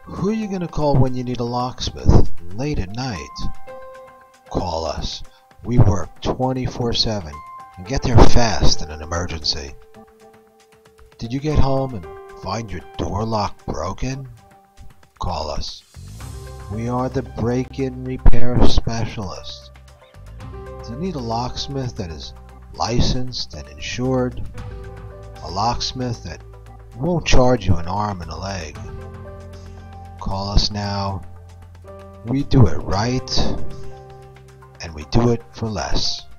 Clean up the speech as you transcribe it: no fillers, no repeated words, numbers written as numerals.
Who are you gonna call when you need a locksmith late at night? Call us. We work 24/7 and get there fast in an emergency. Did you get home and find your door lock broken? Call us. We are the break-in repair specialist. Do you need a locksmith that is licensed and insured? A locksmith that won't charge you an arm and a leg? Call us now. We do it right, and we do it for less.